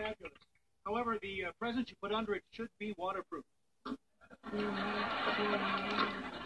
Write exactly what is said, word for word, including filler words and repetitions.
fabulous. However, the uh, presents you put under it should be waterproof.